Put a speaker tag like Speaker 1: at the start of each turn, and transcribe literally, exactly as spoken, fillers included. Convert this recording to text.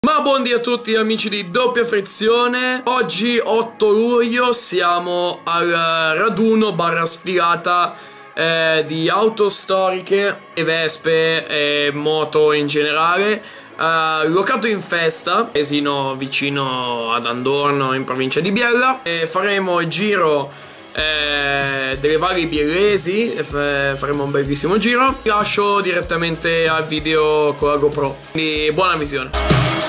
Speaker 1: Ma buondì a tutti amici di Doppia Frizione. Oggi otto luglio siamo al raduno barra sfilata eh, di auto storiche e vespe e moto in generale, eh, locato in Festa, paesino vicino ad Andorno in provincia di Biella, e faremo il giro eh, delle valli biellesi, e faremo un bellissimo giro. Vi lascio direttamente al video con la GoPro, quindi buona visione.